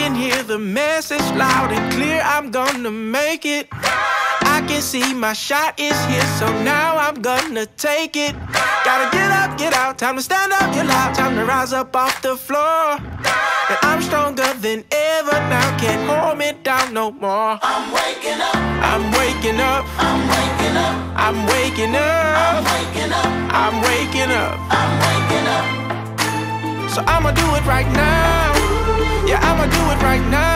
can hear the message loud and clear. I'm gonna make it. I can see my shot is here, so now I'm gonna take it. Gotta get up, get out, time to stand up, get loud, time to rise up off the floor. And I'm stronger than ever now, can't hold me down no more. I'm waking up, I'm waking up, I'm waking up, I'm waking up, I'm waking up, I'm waking up. I'm waking up. So I'ma do it right now. Yeah, I'ma do it right now.